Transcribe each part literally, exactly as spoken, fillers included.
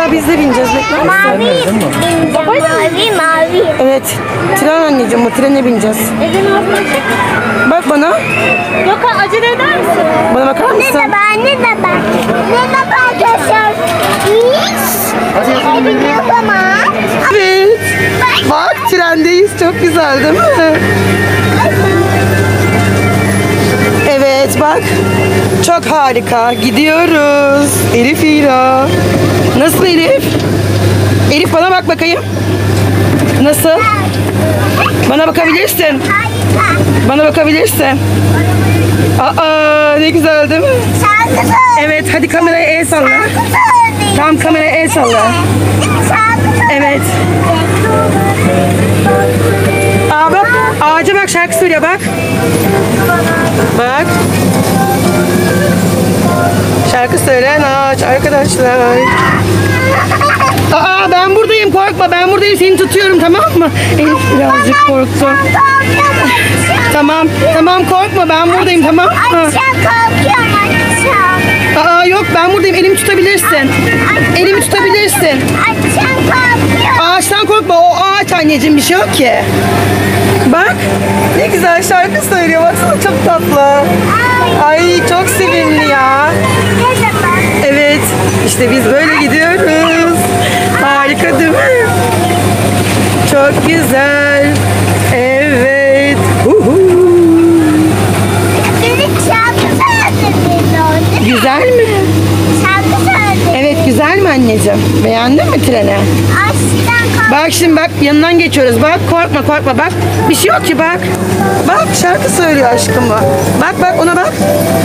Nisa biz de bineceğiz. Bekler misin? Mavi, mavi, mavi. Evet. Tren anneciğim, bu trene bineceğiz. Elin ağzına çek. Bak bana. Yok acele eder misin? Bana bakar mısın? Ne de ben, ne de ben. Ne de ben arkadaşlar. Biz. Hepimiz ama. Evet. Bak trendeyiz. Çok güzel değil mi? Evet bak. Çok harika. Gidiyoruz. Elif İra. Nasıl Elif? Elif bana bak bakayım. Nasıl? Bana bakabilirsin. Bana bakabilirsin. Aa ne güzel değil mi? Şarkı söyle. Evet hadi kameraya el salla. Şarkı söyle. Tam kameraya el salla. Şarkı söyle. Evet. Aa bak ağaca bak şarkı söylüyor bak. Bak. Şarkı söyleyen ağaç arkadaşlar. Aa ben buradayım korkma ben buradayım seni tutuyorum tamam mı? Elif birazcık korktu. Tamam tamam korkma ben buradayım tamam mı? Akşam kalkıyorum akşam. Aa yok ben buradayım elimi tutabilirsin. Elimi tutabilirsin. Akşam kalkıyorum. Ağaçtan korkma o ağaç anneciğim bir şey yok ki. Bak ne güzel şarkı söylüyor baksana çok tatlı. Ay çok sevimli ya. Ne de ben. Evet işte biz böyle gidiyoruz. Harika değil mi? Çok güzel. Evet. Uhu. Dedik şarkı söyledin. Güzel mi? Şarkı söyledin. Evet güzel mi anneciğim? Beğendin mi treni? Aşktan kalk. Bak şimdi bak yanından geçiyoruz. Bak korkma korkma bak. Bir şey yok ki bak. Bak şarkı söylüyor aşkımı. Bak bak ona bak.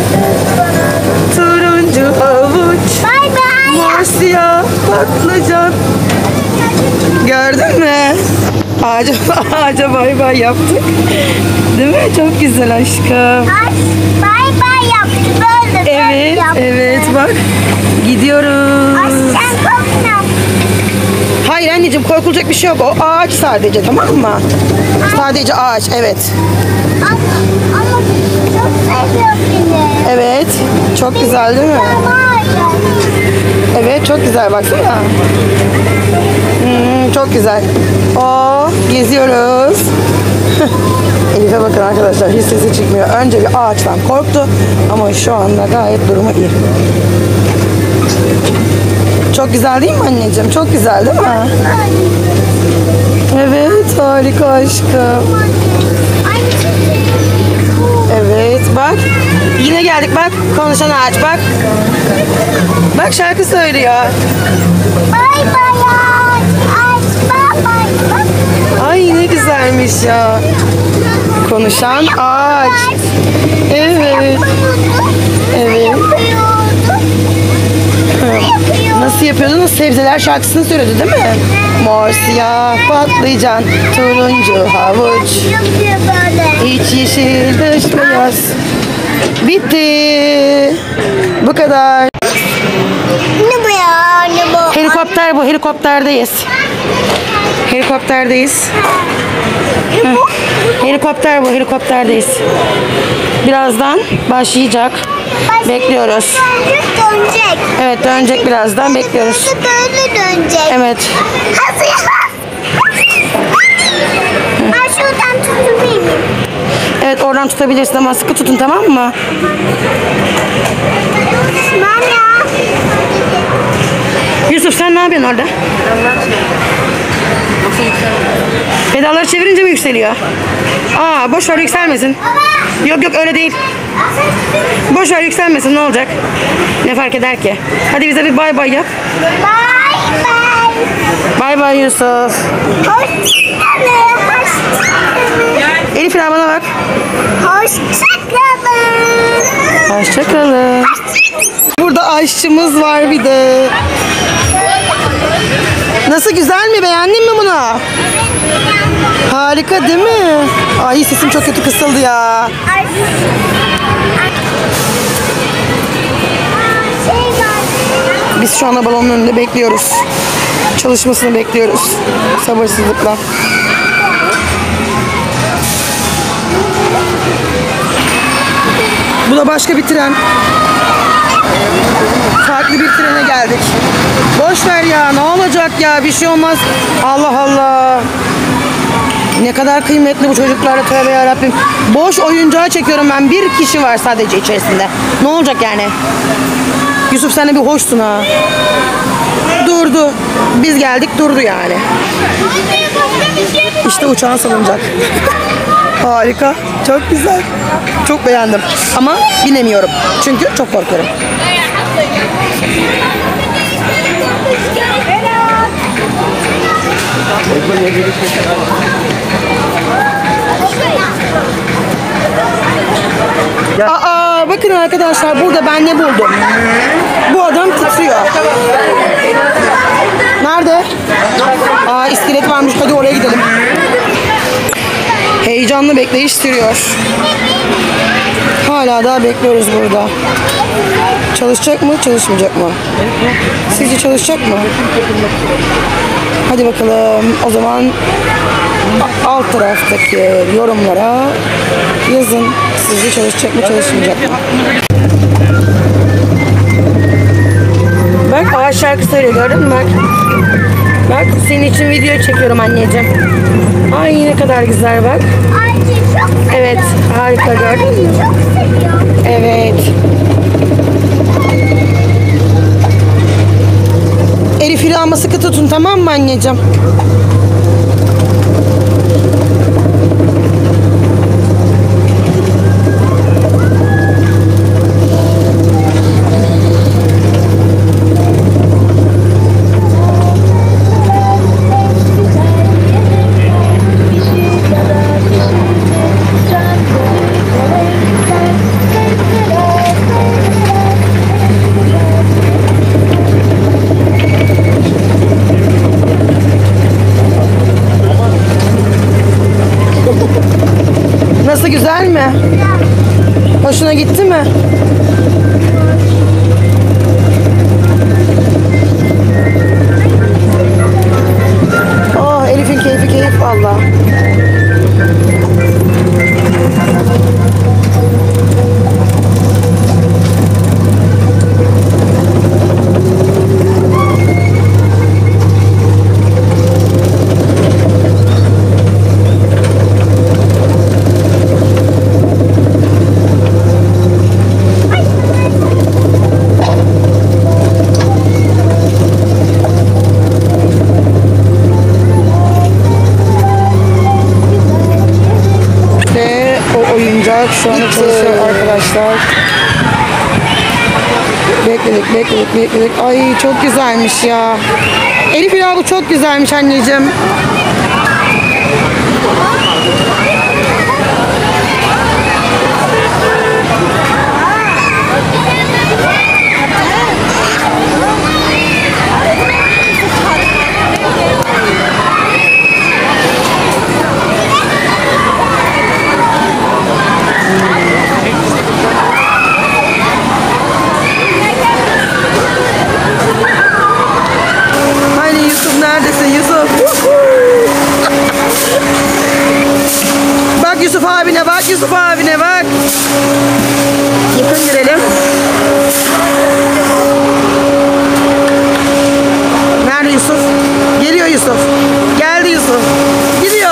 Turuncu havuç. Bay bay. Mor siyah patlıcan. Gördün mü? Ağaca, ağaca bay bay yaptık. Değil mi? Çok güzel aşkım. Ay, bay bay yaptı böyle. böyle Evet, yaptı. evet bak. Gidiyoruz. Aşktan korkma. Hayır anneciğim korkulacak bir şey yok. O ağaç sadece tamam mı? Sadece ağaç evet. Ama, ama çok seviyor beni. Evet. Çok güzel değil mi? Ama Evet çok güzel baksana. Hmm, çok güzel. Oo, geziyoruz. Elif'e bakın arkadaşlar hiç sesi çıkmıyor. Önce bir ağaçtan korktu ama şu anda gayet durumu iyi. Çok güzel değil mi anneciğim? Çok güzel değil mi? Evet harika aşkım. Evet bak. Yine geldik bak. Konuşan ağaç bak. Bak şarkı söylüyor. bay bay aç bay bay. Ay ne güzelmiş ya. Konuşan ağaç. Evet. Evet. Nasıl yapıyordunuz? Sebzeler şarkısını söyledi değil mi? Mor, siyah, patlıcan, turuncu, havuç. Yapıyor böyle. İç yeşil, dış beyaz. Bitti. Bu kadar. Ne bu ya? Ne bu? Helikopter bu. Helikopterdeyiz. Helikopterdeyiz. Hı. Helikopter bu. Helikopterdeyiz. Birazdan başlayacak. Bekliyoruz. Dönecek. Evet dönecek birazdan. Bekliyoruz. Böyle dönecek. Evet. Hazır. Ben şuradan tutayım. Evet oradan tutabilirsin ama sıkı tutun tamam mı? Ben ya. Yusuf sen ne yapıyorsun orada? Pedalları çevirince mi yükseliyor? Aa boş ver yükselmesin. Yok yok öyle değil. Boş ver yükselmesin ne olacak? Ne fark eder ki? Hadi bize bir bay bay yap. Bay bay. Bay bay Yusuf. Hoşçakalın. Hoşçakalın. Elif İra bana bak. Hoşçakalın. Hoşçakalın. Burada aşçımız var bir de. Nasıl güzel mi? Beğendin mi bunu? Harika değil mi? Ay sesim çok kötü kısıldı ya. Biz şu anda balonun önünde bekliyoruz. Çalışmasını bekliyoruz. Sabırsızlıkla. Bu da başka bir tren. Farklı bir trene geldik. Boş ver ya, ne olacak ya, bir şey olmaz. Allah Allah. Ne kadar kıymetli bu çocuklar, tövbe yarabbim. Boş oyuncağı çekiyorum ben. Bir kişi var sadece içerisinde. Ne olacak yani? Yusuf sen de bir hoşsun ha. Durdu. Biz geldik durdu yani. İşte uçağın salınacak. Harika. Çok güzel. Çok beğendim. Ama binemiyorum. Çünkü çok korkuyorum. Aa, bakın arkadaşlar, burada ben ne buldum? Bu adam titriyor. Nerede? Aa, iskelet varmış. Hadi oraya gidelim. Heyecanlı bekleyiş sürüyor. Hala daha bekliyoruz burada. Çalışacak mı, çalışmayacak mı? Sizce çalışacak mı? Hadi bakalım. O zaman alt taraftaki yorumlara yazın. Sizce çalışacak mı, çalışmayacak mı? Bak ağaç şarkı söylüyor, gördün mü bak. Bak senin için video çekiyorum anneciğim. Ay ne kadar güzel bak. Evet harika, gördün mü? Evet. Elif ilağımı sıkı tutun, tamam mı anneciğim? Nasıl, güzel mi? Hoşuna gitti mi? Oh, Elif'in keyfi keyif valla. Şu anda çalışıyor arkadaşlar. Bekledik, bekledik, bekledik. Ay çok güzelmiş ya. Elif ya, bu çok güzelmiş anneciğim. Yusuf abine bak, Yusuf abine bak. Yakın girelim. Nerede Yusuf? Geliyor Yusuf. Geldi Yusuf. Gidiyor.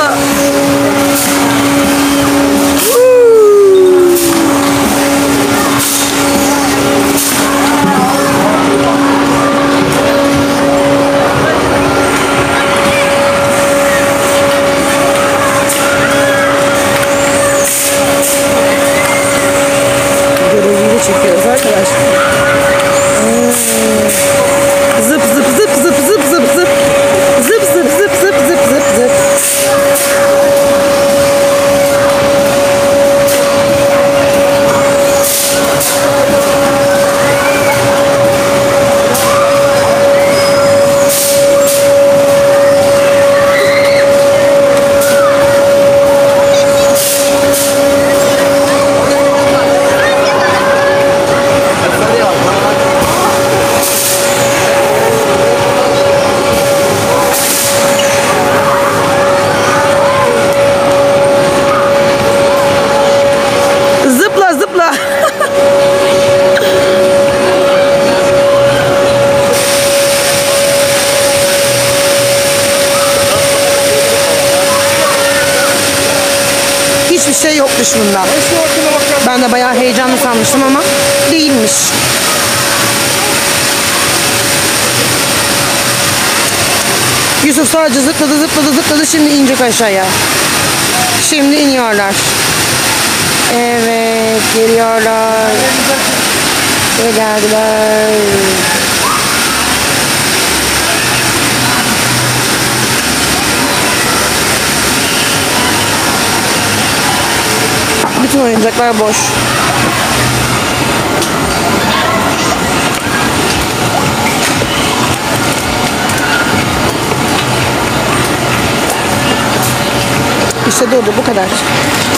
Çekiyoruz arkadaşlar. Hmm. Zıp zıp zıp zıp zıp zıp zıp. Zıp zıp zıp zıp zıp zıp zıp. Hiçbir şey yokmuş bunda. Ben de bayağı heyecanlı sanmıştım ama değilmiş. Yusuf sadece zıpladı zıpladı zıpladı, şimdi inecek aşağıya. Şimdi iniyorlar. Evet, geliyorlar. Ve geldiler. Bütün oyuncaklar boş. İşte durdu, bu kadar.